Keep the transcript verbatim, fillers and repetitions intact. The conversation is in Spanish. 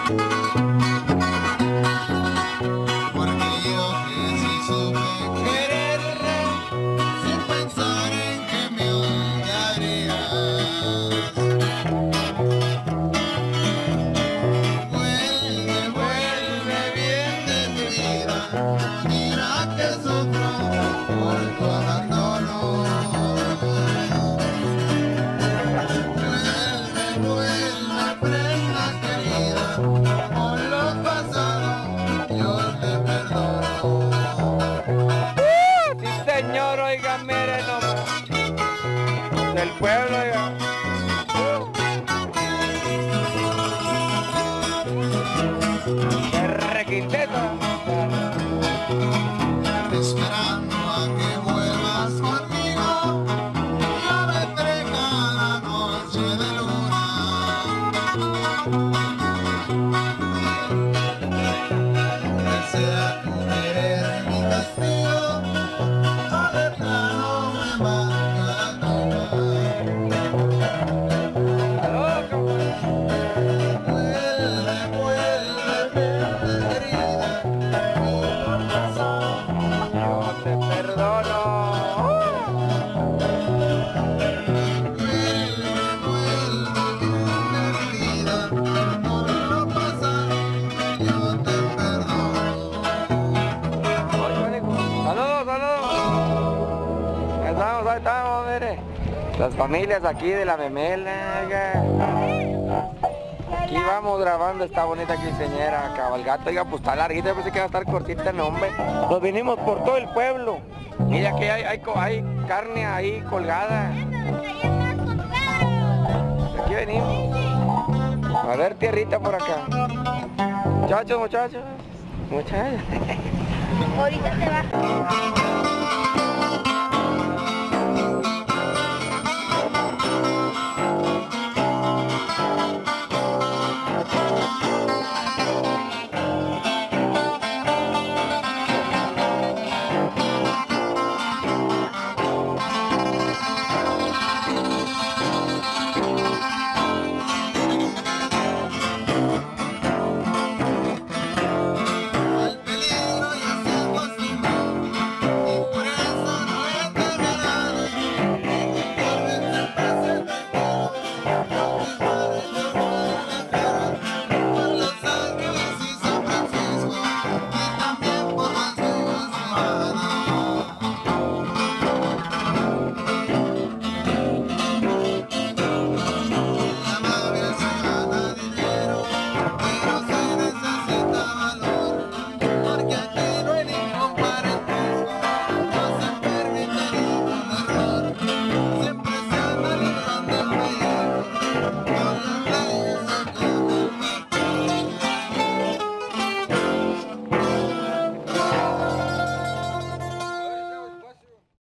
Porque yo que sí supe quererte sin pensar en que me odiarías. Vuelve, vuelve bien decidida, mira que sufro por tu abandono. Vuelve, vuelve, prenda querida, por lo pasado yo te perdono. Sí, señor, oiga, mire nomás. Del pueblo, oiga. De requinteta. Esperando a que vuelvas conmigo, yo vendré cada noche de luna. Que sea tu querer mi castigo, o de plano me marca la tumba. Vuelve, vuelve, vente querida, por lo pasado Yo te perdono. vuelve, vuelve, vente querida, por lo pasado yo te perdono. Oye, Mónico, saludos, saludos. Ahí estamos, ahí estamos, mire. Las familias aquí de la Memela, oiga. Aquí vamos grabando esta bonita quinceañera, cabalgata, oiga, pues está larguita, pensé que iba a estar cortita, no, hombre. Nos vinimos por todo el pueblo. Mira que hay, hay, co- hay carne ahí colgada. Aquí venimos. A ver, tierrita por acá. Muchachos, muchachos. Muchachos. Ahorita te va.